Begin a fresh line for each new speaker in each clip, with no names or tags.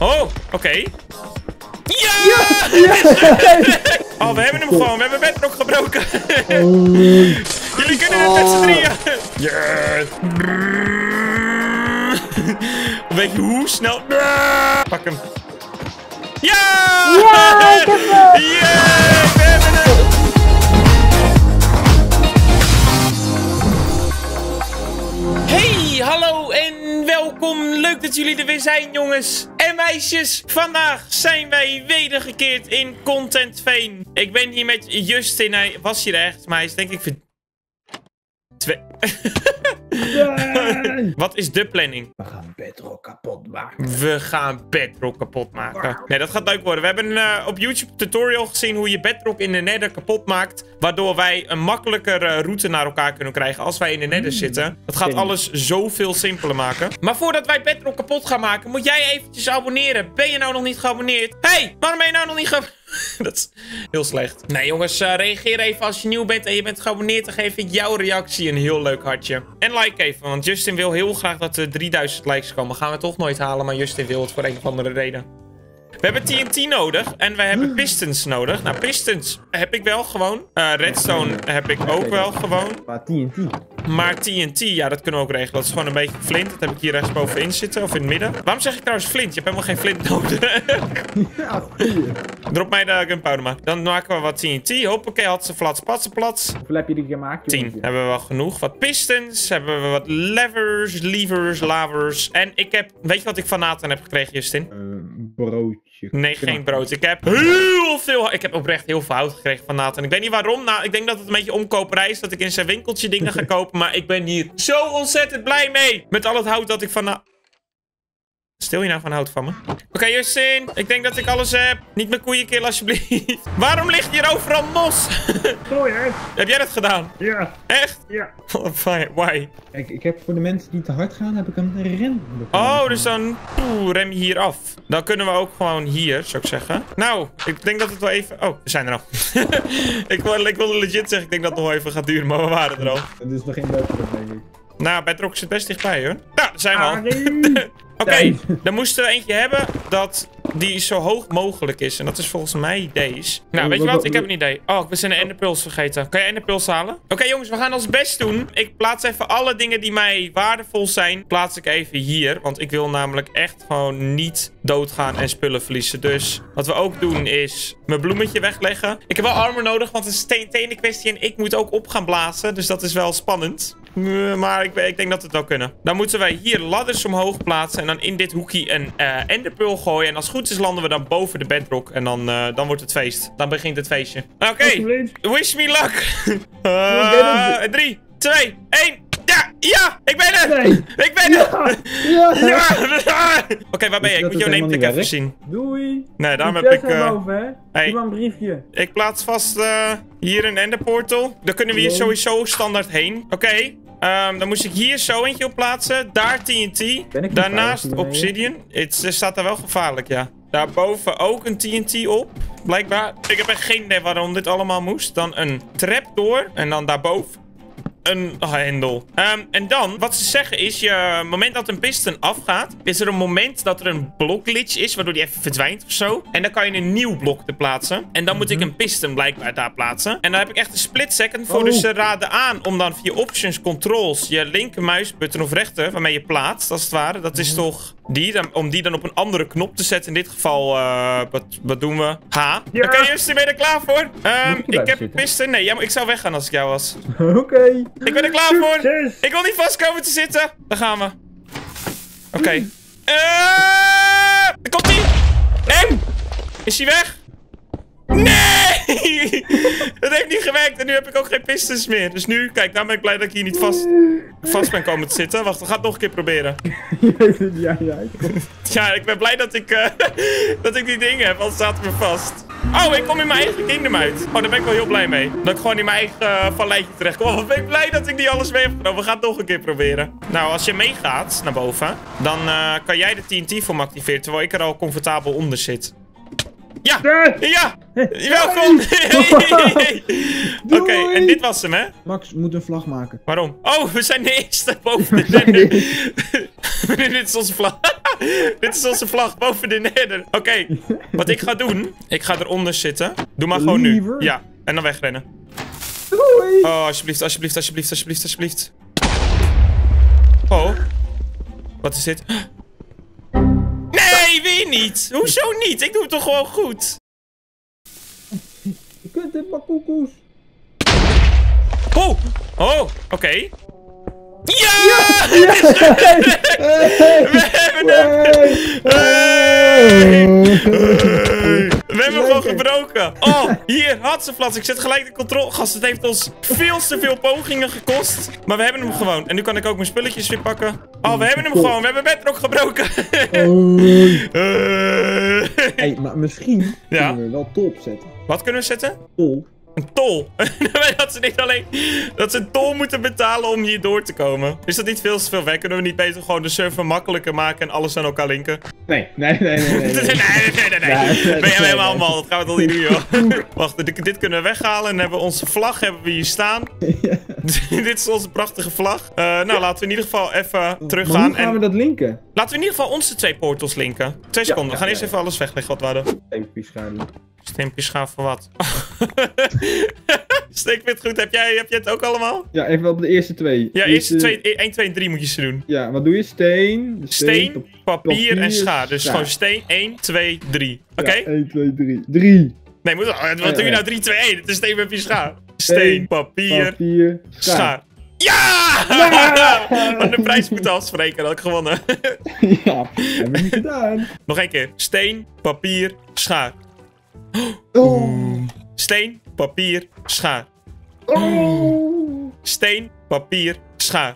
Oh, oké. Ja! Oh, we hebben hem gewoon. We hebben Bedrock gebroken. Jullie kunnen het met z'n drieën. Yeah. Weet je hoe snel? Pak hem. Ja!
Ja, ik heb hem!
Yeah, we hebben hem! Hey, hallo en welkom. Leuk dat jullie er weer zijn, jongens en meisjes. Vandaag zijn wij wedergekeerd in Content Veen. Ik ben hier met Justin. Hij was hier echt, maar hij is denk ik Wat is de planning?
We gaan Bedrock kapot maken.
We gaan Bedrock kapot maken. Nee, dat gaat leuk worden. We hebben op YouTube een tutorial gezien hoe je Bedrock in de Nether kapot maakt. Waardoor wij een makkelijker route naar elkaar kunnen krijgen als wij in de Nether zitten. Dat gaat alles zoveel simpeler maken. Maar voordat wij Bedrock kapot gaan maken, moet jij eventjes abonneren. Ben je nou nog niet geabonneerd? Hey, waarom ben je nou nog niet geabonneerd? Dat is heel slecht. Nee, jongens, reageer even als je nieuw bent en je bent geabonneerd. Dan geef ik jouw reactie een heel leuk hartje. En like even, want Justin wil heel graag dat er 3000 likes komen. Gaan we toch nooit halen, maar Justin wil het voor een of andere reden. We hebben TNT nodig en we hebben pistons nodig. Nou, pistons heb ik wel gewoon. Redstone heb ik ook wel gewoon.
Maar TNT.
Maar TNT, ja, dat kunnen we ook regelen. Dat is gewoon een beetje flint. Dat heb ik hier rechtsbovenin zitten, of in het midden. Waarom zeg ik trouwens flint? Je hebt helemaal geen flint nodig.
Ja, goeie.
Drop mij de gunpowder maar. Dan maken we wat TNT. Hoppakee, had ze flats, plats.
Hoeveel heb je er gemaakt,
10. Hebben we wel genoeg. Wat pistons. Hebben we wat levers, lavers. En ik heb... Weet je wat ik van Nathan heb gekregen, Justin?
Broodje.
Nee, geen brood. Ik heb heel veel... Ik heb oprecht heel veel hout gekregen van Nathan. Ik weet niet waarom. Nou, ik denk dat het een beetje omkoperij is. Dat ik in zijn winkeltje dingen ga kopen. Maar ik ben hier zo ontzettend blij mee. Met al het hout dat ik van... Stil je nou van hout van me? Oké, Justin. Ik denk dat ik alles heb. Niet mijn koeien killen, alsjeblieft. Waarom ligt hier overal mos?
Sorry, hè?
Heb jij dat gedaan?
Ja.
Echt?
Ja.
Why?
Kijk, ik heb voor de mensen die te hard gaan, heb ik een rem.
Oh, dus dan rem je hier af. Dan kunnen we ook gewoon hier, zou ik zeggen. Nou, ik denk dat het wel even... Oh, we zijn er al. ik wilde legit zeggen, ik denk dat het nog wel even gaat duren, maar we waren er al.
Het is nog geen Bedrock, denk ik.
Nou, Bedrock zit best dichtbij, hoor. Nou, daar zijn we al. Oké, dan moesten we eentje hebben dat die zo hoog mogelijk is. En dat is volgens mij deze. Nou, weet je wat? Ik heb een idee. Oh, we zijn de enderpearls vergeten. Kan je enderpearls halen? Oké, jongens, we gaan ons best doen. Ik plaats even alle dingen die mij waardevol zijn. Plaats ik even hier. Want ik wil namelijk echt gewoon niet doodgaan en spullen verliezen. Dus wat we ook doen is mijn bloemetje wegleggen. Ik heb wel armor nodig, want het is een tenen kwestie. En ik moet ook op gaan blazen. Dus dat is wel spannend. Maar ik denk dat we het wel kunnen. Dan moeten wij hier ladders omhoog plaatsen. En dan in dit hoekje een enderpearl gooien. En als het goed is landen we dan boven de bedrock. En dan wordt het feest. Dan begint het feestje. Oké. Wish me luck. 3, 2, 1. Ja, ik ben er!
Nee.
Ik ben er!
Ja!
Oké, waar ben je? Ik moet jouw name tag even zien.
Doei!
Nee, daarom heb ik...
boven, hè?
Hey.
Doe maar een briefje.
Ik plaats vast hier een enderportal. Daar kunnen we hier sowieso standaard heen. Oké. Dan moest ik hier zo eentje op plaatsen. Daar TNT. Daarnaast obsidian. Het staat daar wel gevaarlijk, ja. Daarboven ook een TNT op. Blijkbaar. Ik heb echt geen idee waarom dit allemaal moest. Dan een trapdoor. En dan daarboven een hendel. En dan, wat ze zeggen is, het moment dat een piston afgaat, is er een moment dat er een blokglitch is, waardoor die even verdwijnt of zo. En dan kan je een nieuw blok te plaatsen. En dan moet ik een piston blijkbaar daar plaatsen. En dan heb ik echt een split second voor, dus ze raden aan om dan via options, controls, je linker muisbutton of rechter, waarmee je plaatst, als het ware. Dat is toch die, om die dan op een andere knop te zetten. In dit geval, wat doen we? H.
Ja.
Oké, Justin, ben je er klaar voor? Ik heb een
zitten?
piston. Nee, ik zou weggaan als ik jou was.
Oké.
Ik ben er klaar voor.
Succes.
Ik wil niet vast komen te zitten. Daar gaan we. Oké. Daar komt hij. En? Is hij weg? Nee! Dat heeft niet gewerkt. En nu heb ik ook geen pistons meer. Dus nu, kijk, nou ben ik blij dat ik hier niet vast ben komen te zitten. Wacht, we gaan het nog een keer proberen.
Ja.
Ja, ik ben blij dat ik die dingen heb. Anders staat het me vast. Oh, ik kom in mijn eigen kingdom uit. Oh, daar ben ik wel heel blij mee. Dat ik gewoon in mijn eigen valleitje terecht kom. Oh, wat ben ik blij dat ik die alles mee heb genomen. We gaan het nog een keer proberen. Nou, als je meegaat naar boven, dan kan jij de TNT voor me activeren. Terwijl ik er al comfortabel onder zit. Ja! Ja! Welkom! Oké, en dit was hem, hè?
Max moet een vlag maken.
Waarom? Oh, we zijn de eerste boven de derde. Dit is onze vlag. Dit is onze vlag boven de nether. Oké, wat ik ga doen. Ik ga eronder zitten. Doe maar gewoon nu. Ja, en dan wegrennen.
Doei.
Oh, alsjeblieft, alsjeblieft, alsjeblieft, alsjeblieft, alsjeblieft. Oh. Wat is dit? Nee, weer niet. Hoezo niet? Ik doe het toch gewoon goed.
Je kunt dit maar koekoes.
Oh, oh, oké. Ja! We hebben hem gewoon gebroken. Oh, hier, Hatseflats. Ik zet gelijk de controle. Gast, het heeft ons veel te veel pogingen gekost. Maar we hebben hem gewoon. En nu kan ik ook mijn spulletjes weer pakken. Oh, we hebben hem gewoon. We hebben Bedrock gebroken.
Hey, maar misschien kunnen we wel tol opzetten.
Wat kunnen we zetten?
Tol.
Een tol. Dat ze niet alleen... Dat ze een tol moeten betalen om hier door te komen. Is dat niet veel te veel werk? Kunnen we niet beter gewoon de server makkelijker maken en alles aan elkaar linken?
Nee.
Nee. Ben je helemaal mal? Dat gaan we toch niet doen, joh. Wacht, dit kunnen we weghalen. En dan hebben we onze vlag hier staan.
Ja.
Dit is onze prachtige vlag. Nou, laten we in ieder geval even teruggaan.
Maar hoe gaan we dat linken?
Laten we in ieder geval onze 2 portals linken. 2 seconden. We gaan eerst even alles wegleggen wat we hadden.
Steenpjes schaduw.
Steempjes gaan voor wat? Steekwit goed. Heb jij het ook allemaal?
Ja, even op de eerste 2.
Ja, eerste 2, 1, 2 en 3 moet je ze doen.
Ja, wat doe je? Steen,
papier en schaar. Dus gewoon steen, 1, 2, 3. Oké?
1, 2, 3. 3.
Nee, wat doe je nou? 3, 2, 1. Het is steen, papier, schaar. Steen, papier, schaar. Ja! Maar de prijs moet afspreken, dat had ik gewonnen.
Ja, hebben we niet gedaan.
Nog 1 keer. Steen, papier, schaar.
Oh.
Steen, papier, schaar.
Oh.
Steen, papier, schaar.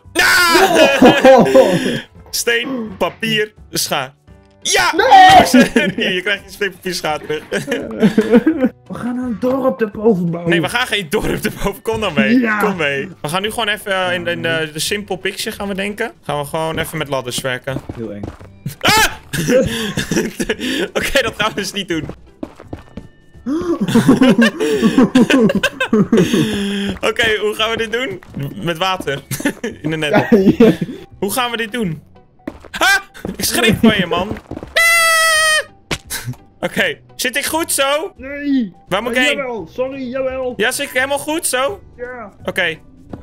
Steen, papier, schaar. Ja! Nee! Hier, je krijgt je steen, papier, schaar terug.
We gaan een dorp erboven bouwen.
Nee, we gaan geen dorp erboven. Kom dan mee.
Ja.
Kom mee. We gaan nu gewoon even in de simple picture gaan we denken. Gaan we gewoon even met ladders werken.
Heel eng.
Ah! Oké, dat gaan we dus niet doen. Oké, hoe gaan we dit doen? Met water. In de nether.
Ja.
Hoe gaan we dit doen? Ha! Ik schrik van je, man. Oké, zit ik goed zo?
Nee.
Waar moet ik heen?
Jawel, sorry, jawel.
Ja, zit ik helemaal goed zo?
Ja.
Oké.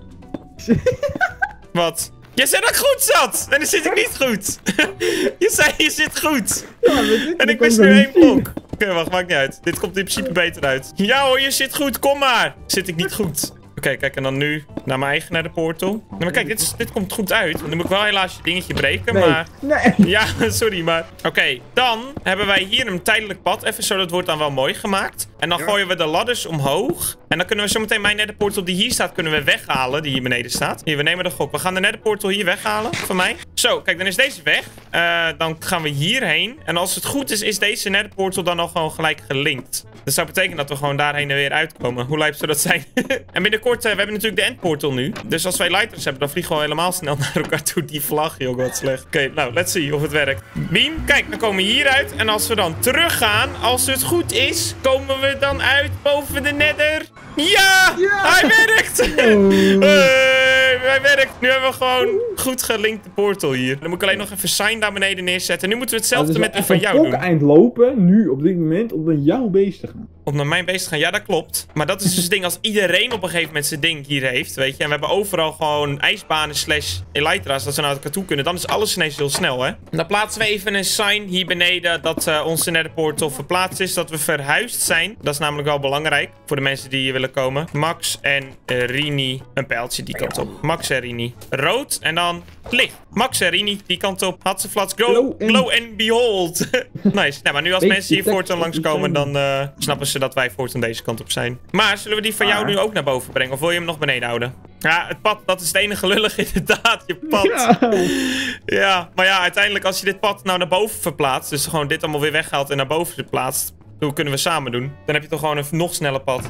Wat? Je zei dat ik goed zat! En dan zit ik niet goed. Je zei je zit goed.
Ja,
En ik wist nu 1 blok. Oké, wacht, maakt niet uit. Dit komt in principe beter uit. Ja hoor, je zit goed, kom maar. Zit ik niet goed. Oké, kijk, en dan nu naar mijn eigen nether portal. Nee, maar kijk, dit komt goed uit. Dan moet ik wel helaas je dingetje breken, maar...
Nee.
Ja, sorry, maar... Oké, dan hebben wij hier een tijdelijk pad. Even zo, dat wordt dan wel mooi gemaakt. En dan gooien we de ladders omhoog. En dan kunnen we zometeen mijn nether portal die hier staat, kunnen we weghalen. Die hier beneden staat. Hier, we nemen de gok. We gaan de nether portal hier weghalen, van mij. Zo, kijk, dan is deze weg. Dan gaan we hierheen. En als het goed is, is deze nether portal dan al gewoon gelijk gelinkt. Dat zou betekenen dat we gewoon daarheen en weer uitkomen. Hoe lijp zou dat zijn? En binnenkort, we hebben natuurlijk de endportal nu. Dus als wij lighters hebben, dan vliegen we helemaal snel naar elkaar toe. Die vlag, joh, wat slecht. Oké, nou, let's see of het werkt. Beam, kijk, dan komen we hieruit. En als we dan teruggaan, als het goed is, komen we dan uit boven de nether. Ja! Hij werkt! Hey, hij werkt! Nu hebben we gewoon goed gelinkte portal hier. Dan moet ik alleen nog even sign daar beneden neerzetten. Nu moeten we hetzelfde met van jou doen.
eind lopen, nu op dit moment, om naar jouw beest te gaan.
Om naar mijn beest te gaan, ja, dat klopt. Maar dat is dus het ding, als iedereen op een gegeven moment zijn ding hier heeft, weet je. En we hebben overal gewoon ijsbanen / elytra's, dat ze naar elkaar toe kunnen. Dan is alles ineens heel snel, hè. En dan plaatsen we even een sign hier beneden dat onze nether portal verplaatst is. Dat we verhuisd zijn. Dat is namelijk wel belangrijk voor de mensen die hier willen komen. Max en Rini. Een pijltje die kant op. Max en Rini. Rood en dan licht. Max en Rini die kant op. Hatseflats, glow and behold. Nice. Nou, maar nu als mensen hier voortaan langskomen, dan snappen ze dat wij voortaan deze kant op zijn. Maar zullen we die van jou nu ook naar boven brengen? Of wil je hem nog beneden houden? Ja, het pad, dat is het enige lullig inderdaad. Je pad. Ja, maar ja, uiteindelijk als je dit pad nou naar boven verplaatst, dus gewoon dit allemaal weer weghaalt en naar boven verplaatst, hoe kunnen we samen doen? Dan heb je toch gewoon een nog sneller pad.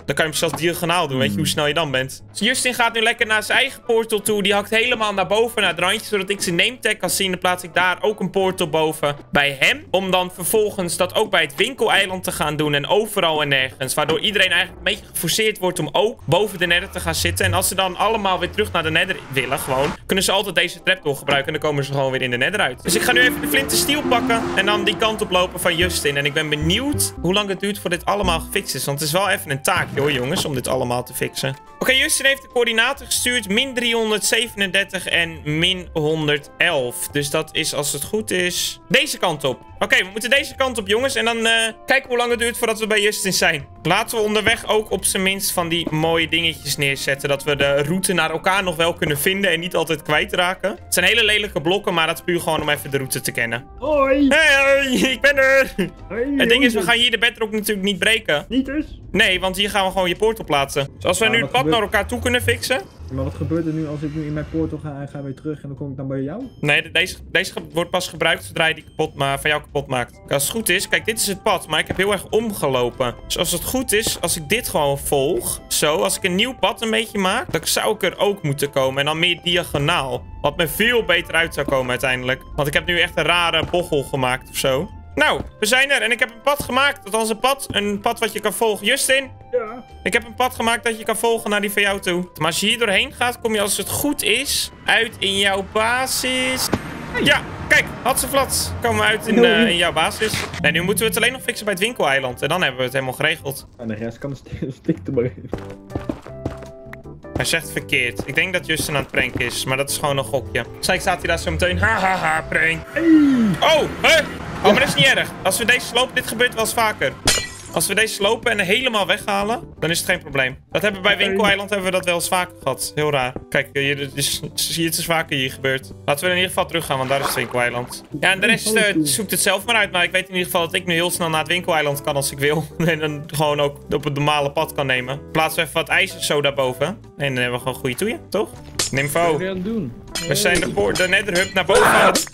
Dan kan je hem zelfs diagonaal doen. Weet je hoe snel je dan bent. Dus Justin gaat nu lekker naar zijn eigen portal toe. Die hakt helemaal naar boven, naar het randje. Zodat ik zijn nametag kan zien. Dan plaats ik daar ook een portal boven bij hem. Om dan vervolgens dat ook bij het winkeleiland te gaan doen. En overal en nergens. Waardoor iedereen eigenlijk een beetje geforceerd wordt om ook boven de nether te gaan zitten. En als ze dan allemaal weer terug naar de nether willen gewoon, kunnen ze altijd deze trapdoor gebruiken. En dan komen ze gewoon weer in de nether uit. Dus ik ga nu even de flint en steel pakken. En dan die kant op lopen van Justin. En ik ben benieuwd hoe lang het duurt voor dit allemaal gefixt is. Want het is wel even een taakje hoor jongens, om dit allemaal te fixen. Oké, Justin heeft de coördinaten gestuurd. Min 337 en min 111. Dus dat is, als het goed is, deze kant op. Oké, we moeten deze kant op, jongens. En dan kijken hoe lang het duurt voordat we bij Justin zijn. Laten we onderweg ook op zijn minst van die mooie dingetjes neerzetten. Dat we de route naar elkaar nog wel kunnen vinden en niet altijd kwijtraken. Het zijn hele lelijke blokken, maar dat is puur gewoon om even de route te kennen.
Hoi!
Hey, ik ben er!
Hoi,
Het ding is, we gaan hier de bedrock natuurlijk niet breken.
Niet dus?
Nee, want hier gaan we gewoon je portal plaatsen. Dus als we nu het pad naar elkaar toe kunnen fixen.
Maar wat gebeurt er nu als ik nu in mijn portal ga en ga weer terug en dan kom ik dan bij jou?
Nee, deze wordt pas gebruikt zodra je die van jou kapot maakt. Als het goed is, kijk, dit is het pad, maar ik heb heel erg omgelopen. Dus als het goed is, als ik dit gewoon volg, zo, als ik een nieuw pad een beetje maak, dan zou ik er ook moeten komen. En dan meer diagonaal. Wat me veel beter uit zou komen uiteindelijk. Want ik heb nu echt een rare bochel gemaakt of zo. Nou, we zijn er en ik heb een pad gemaakt. Althans een pad wat je kan volgen. Justin?
Ja?
Ik heb een pad gemaakt dat je kan volgen naar die van jou toe. Maar als je hier doorheen gaat, kom je als het goed is uit in jouw basis. Ja, kijk, Hatseflats. Komen we uit in jouw basis. Nee, nu moeten we het alleen nog fixen bij het winkeleiland. En dan hebben we het helemaal geregeld.
En de rest kan een stik te brengen.
Hij zegt verkeerd. Ik denk dat Justin aan het pranken is, maar dat is gewoon een gokje. Kijk, staat hij daar zo meteen. Hahaha, prank. Oh, hè? Oh, maar dat is niet erg. Als we deze slopen, dit gebeurt wel eens vaker. Als we deze slopen en helemaal weghalen, dan is het geen probleem. Dat hebben we bij winkeleiland hebben we dat wel eens vaker gehad. Heel raar. Kijk, zie je het is vaker hier gebeurd. Laten we in ieder geval teruggaan, want daar is het winkeleiland. Ja, en de rest zoekt het zelf maar uit. Maar ik weet in ieder geval dat ik nu heel snel naar het winkeleiland kan als ik wil. En dan gewoon ook op het normale pad kan nemen. Plaatsen we even wat ijzer zo daarboven. En dan hebben we gewoon goede toeën, toch? Nimfo.
Wat ben je aan het doen?
We zijn de netherhub naar boven aan het...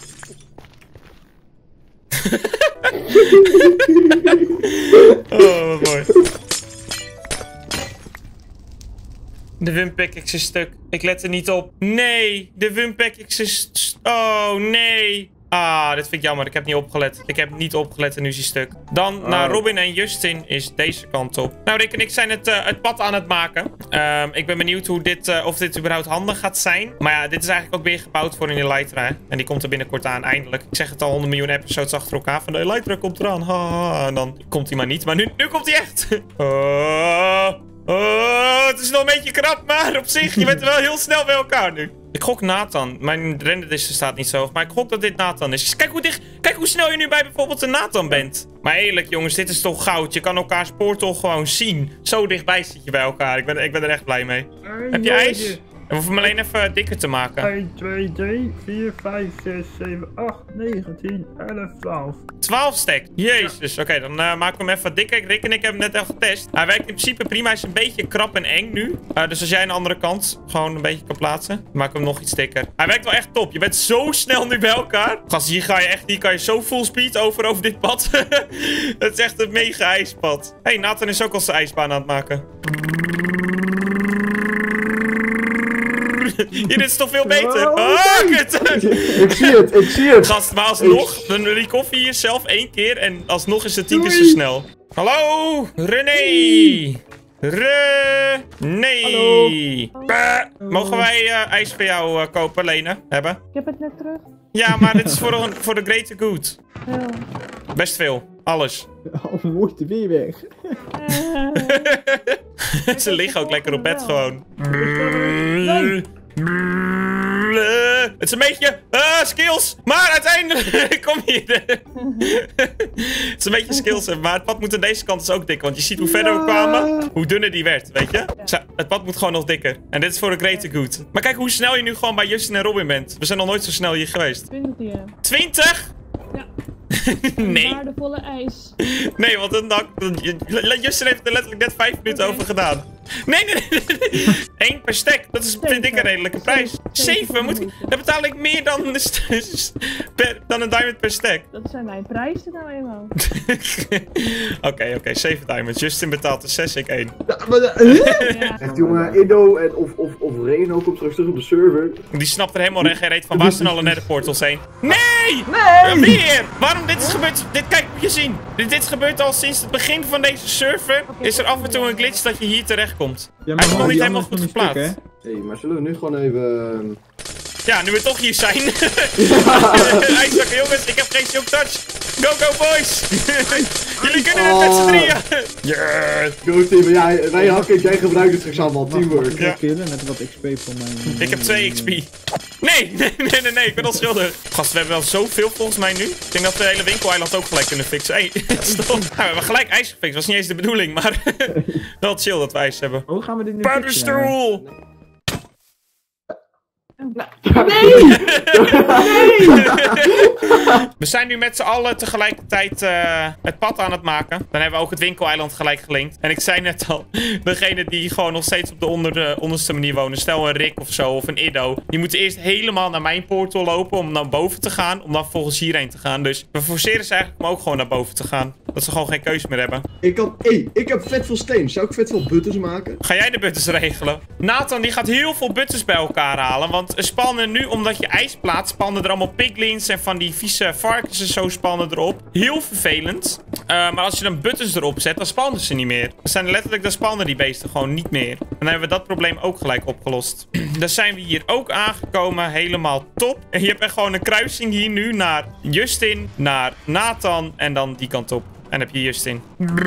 Oh, wat mooi. De Wumpickaxe is stuk. Ik let er niet op. Nee, de Wumpickaxe is... Oh, nee. Ah, dit vind ik jammer. Ik heb niet opgelet. Ik heb niet opgelet en nu is hij stuk. Dan naar Robin en Justin is deze kant op. Nou, Rick en ik zijn het pad aan het maken. Ik ben benieuwd hoe of dit überhaupt handig gaat zijn. Maar ja, dit is eigenlijk ook weer gebouwd voor een Elytra. Hè? En die komt er binnenkort aan, eindelijk. Ik zeg het al 100 miljoen episodes achter elkaar. Van de Elytra komt eraan. Ha. En dan komt hij maar niet. Maar nu komt hij echt. Het is nog een beetje krap, maar op zich, je bent er wel heel snel bij elkaar nu. Ik gok Nathan. Mijn renderdister staat niet zo hoog, maar ik gok dat dit Nathan is. Kijk hoe snel je nu bij bijvoorbeeld een Nathan bent. Maar eerlijk jongens, dit is toch goud. Je kan elkaars portal gewoon zien. Zo dichtbij zit je bij elkaar. Ik ben er echt blij mee. Heb je ijs? We hoeven hem alleen even dikker te maken.
1, 2, 3, 4, 5, 6, 7, 8, 9, 10, 11, 12.
12 stack. Jezus. Ja. Oké, dan maken we hem even dikker. Rick en ik hebben hem net even getest. Hij werkt in principe prima. Hij is een beetje krap en eng nu. Dus als jij aan de andere kant gewoon een beetje kan plaatsen, dan maken we hem nog iets dikker. Hij werkt wel echt top. Je bent zo snel nu bij elkaar. Gast, hier kan je zo full speed over dit pad. Het is echt een mega ijspad. Hey, Nathan is ook al zijn ijsbaan aan het maken. Hier is het toch veel beter. Kut.
Ik zie het.
Gast, maar alsnog, dan recover je jezelf 1 keer en alsnog is het 10 keer zo snel. Hallo, René. Hallo. Mogen wij ijs voor jou kopen, lenen, hebben?
Ik heb het net terug.
Ja, maar dit is voor de greater good.
Ja.
Best veel. Alles.
Oh, moeite weer weg.
Ze liggen ook lekker op bed gewoon. Het is een beetje skills, maar uiteindelijk kom je. Het is een beetje skills, maar het pad moet aan deze kant dus ook dikker. Want je ziet hoe verder we kwamen, hoe dunner die werd, weet je? Het pad moet gewoon nog dikker. En dit is voor de greater good. Maar kijk hoe snel je nu gewoon bij Justin en Robin bent. We zijn nog nooit zo snel hier geweest.
20?
20?
Ja.
Nee.
Waardevolle ijs.
Nee, want Justin heeft er letterlijk net 5 minuten over gedaan. Nee. 1 per stack. Dat is, vind ik, een redelijke prijs. 7? Dan betaal ik meer dan een diamond per stack.
Dat zijn mijn prijzen nou eenmaal.
Oké, 7 diamonds. Justin betaalt er 6, ik 1.
Ja.
Echt jongen, Indo en of Reno komt straks terug op de server.
Die snapt er helemaal geen reet van. Waar zijn alle netherportals heen? Nee! Weer! Waarom dit is gebeurd? Kijk, moet je zien. Dit gebeurt al sinds het begin van deze server. Is er af en toe een glitch dat je hier terechtkomt.
Ja,
Hij is nog niet helemaal goed geplaatst.
Hé, maar zullen we nu gewoon even...
Ja, nu we toch hier zijn. IJszakken, jongens, ik heb geen silk touch. Go boys! Jullie kunnen het met z'n drieën. Yeah.
Go team, ja, wij hakken, jij gebruikt het straks allemaal, teamwork.
Ja. Killen, net wat XP voor mijn...
Ik heb 2 XP. Nee, ik ben al schuldig. Gast, we hebben wel zoveel volgens mij nu. Ik denk dat we de hele winkeleiland ook gelijk kunnen fixen. Hé, stop. Nou, we hebben gelijk ijs gefixt. Was niet eens de bedoeling, maar wel chill dat we ijs hebben.
Hoe gaan we dit nu
Paddenstoel!
Nee!
We zijn nu met z'n allen tegelijkertijd het pad aan het maken. Dan hebben we ook het winkeleiland gelijk gelinkt. En ik zei net al, degene die gewoon nog steeds op de onderste manier wonen. Stel een Rick of zo, of een Iddo. Die moeten eerst helemaal naar mijn portal lopen om naar boven te gaan. Om dan volgens hierheen te gaan. Dus we forceren ze eigenlijk om ook gewoon naar boven te gaan. Dat ze gewoon geen keuze meer hebben.
Ik heb vet veel steen. Zou ik vet veel buttons maken?
Ga jij de buttons regelen? Nathan die gaat heel veel buttons bij elkaar halen. Want er spannen nu, omdat je ijs plaatst, spannen er allemaal piglins en van die vieze varkens en zo spannen erop. Heel vervelend. Maar als je dan buttons erop zet, dan spannen ze niet meer. Er zijn letterlijk, dan spannen die beesten gewoon niet meer. En dan hebben we dat probleem ook gelijk opgelost. Dan zijn we hier ook aangekomen. Helemaal top. En je hebt echt gewoon een kruising hier nu naar Justin, naar Nathan en dan die kant op. En dan heb je Justin.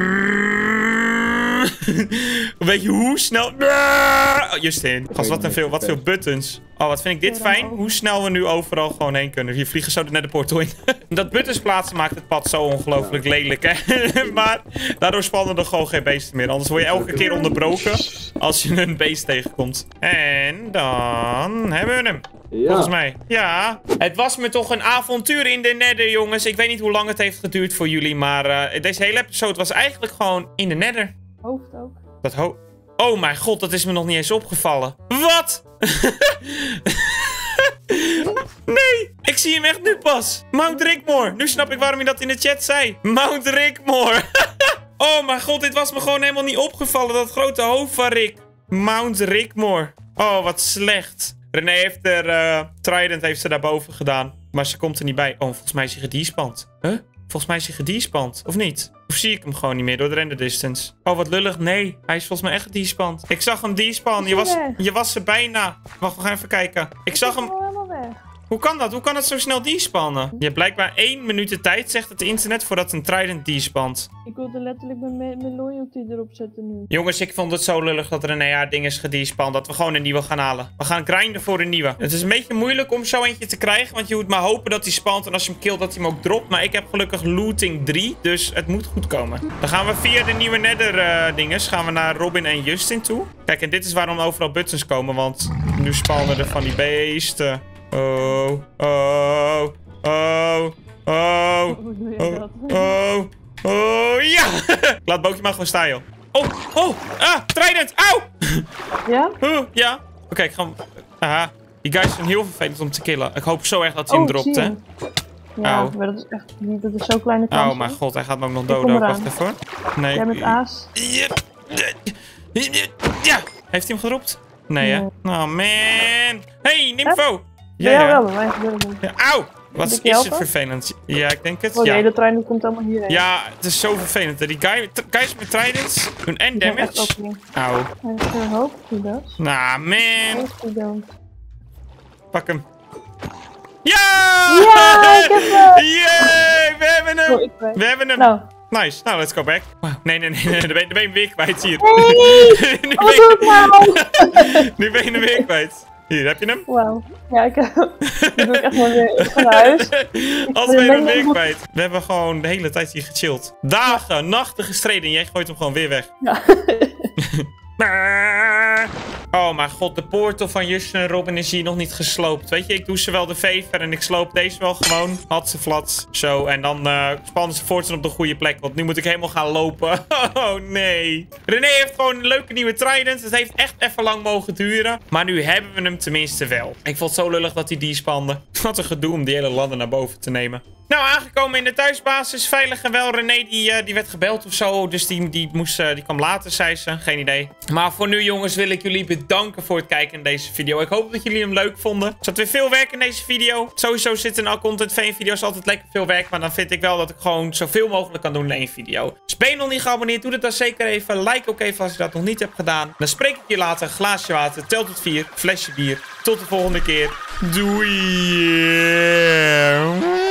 Weet je hoe snel... Justin. Gast, wat veel buttons. Oh, wat vind ik dit fijn. Hoe snel we nu overal gewoon heen kunnen. Hier vliegen zo net de portal in. Dat buttons plaatsen maakt het pad zo ongelooflijk lelijk, hè. Maar daardoor spannen er gewoon geen beesten meer. Anders word je elke keer onderbroken als je een beest tegenkomt. En dan hebben we hem.
Ja.
Volgens mij. Ja. Het was me toch een avontuur in de Nether, jongens. Ik weet niet hoe lang het heeft geduurd voor jullie. Maar deze hele episode was eigenlijk gewoon in de Nether.
Hoofd ook.
Dat oh mijn god, dat is me nog niet eens opgevallen. Wat? Nee, ik zie hem echt nu pas. Mount Rickmore. Nu snap ik waarom je dat in de chat zei. Mount Rickmore. Oh mijn god, dit was me gewoon helemaal niet opgevallen. Dat grote hoofd van Rick. Mount Rickmore. Oh, wat slecht. René heeft Trident heeft ze daarboven gedaan. Maar ze komt er niet bij. Oh, volgens mij is hij gedespand. Huh? Volgens mij is hij gedespand. Of niet? Of zie ik hem gewoon niet meer door de render distance? Oh, wat lullig. Nee, hij is volgens mij echt gedespand. Ik zag hem despawn. Je was er bijna. Wacht, we gaan even kijken. Ik zag hem...
Helemaal weg.
Hoe kan dat? Hoe kan het zo snel despannen? Je hebt blijkbaar 1 minuut de tijd, zegt het internet, voordat een Trident despant.
Ik wilde letterlijk mijn loyalty erop zetten nu.
Jongens, ik vond het zo lullig dat er een haar ding is gedespand. Dat we gewoon een nieuwe gaan halen. We gaan grinden voor een nieuwe. Het is een beetje moeilijk om zo eentje te krijgen. Want je moet maar hopen dat hij spant. En als je hem killt, dat hij hem ook dropt. Maar ik heb gelukkig looting 3. Dus het moet goed komen. Dan gaan we via de nieuwe nether dinges. Gaan we naar Robin en Justin toe. Kijk, en dit is waarom overal buttons komen. Want nu spannen er van die beesten. Oh.
Hoe doe je dat?
Oh, ja! Laat Bootje maar gewoon staan, joh. Trident, auw!
Ja?
Ja. Oké, ik ga hem... Aha. Die guys zijn heel vervelend om te killen. Ik hoop zo erg dat hij hem dropt, hè.
Ja,
Auw.
maar dat is echt niet, dat is zo'n kleine kans.
Oh mijn god, hij gaat me ook nog
Ik
doden.
kom
Ook.
eraan.
Wacht even. Nee.
Jij met aas.
Ja! Heeft hij hem gedropt? Nee, hè?
Nee.
Oh, man. Hey, Nympho!
Ja, wel, maar gebeurt het niet.
Ja, auw! Wat
Moet ik
is het
helpen?
vervelend? Ja, ik denk het.
Oh
Ja.
nee, de trein komt allemaal hierheen.
Ja, het is zo vervelend. Die guys met tridents doen en
Die zijn echt
damage.
ook niet.
Auw.
I hope he does.
Nou, man.
Hope he don't.
Pak hem. Ja!
Ja, ik heb hem!
Yay! We hebben
Oh,
hem!
ik weet.
We hebben hem!
Nou.
Nice. Nou, let's go back. Wow. Nee. Dan ben je hem weer kwijt hier.
Nee!
nu,
Wat doe ik nou?
nu ben je hem weer kwijt. Hier, heb je hem?
Wauw. Ja, ik heb hem. Nu doe ik echt maar weer. Ik ga naar huis.
Als ben je hem weer kwijt. We hebben gewoon de hele tijd hier gechilled. Dagen, nachten gestreden en jij gooit hem gewoon weer weg.
Ja.
Oh mijn god, de portal van Justin en Robin is hier nog niet gesloopt. Weet je, ik doe ze wel de favor en ik sloop deze wel gewoon. Had ze flat. Zo, en dan spannen ze voortaan op de goede plek. Want nu moet ik helemaal gaan lopen. Oh nee. René heeft gewoon een leuke nieuwe trident. Het heeft echt even lang mogen duren. Maar nu hebben we hem tenminste wel. Ik vond het zo lullig dat hij die spande. Wat een gedoe om die hele landen naar boven te nemen. Nou, aangekomen in de thuisbasis. Veilig en wel. René, die werd gebeld of zo. Dus die kwam later, zei ze. Geen idee. Maar voor nu, jongens, wil ik jullie bedanken voor het kijken in deze video. Ik hoop dat jullie hem leuk vonden. Er zat weer veel werk in deze video. Sowieso zit in al content video's altijd lekker veel werk. Maar dan vind ik wel dat ik gewoon zoveel mogelijk kan doen in één video. Dus ben je nog niet geabonneerd? Doe dat dan zeker even. Like ook even als je dat nog niet hebt gedaan. Dan spreek ik je later. Glaasje water. Tel tot 4. Flesje bier. Tot de volgende keer. Doei.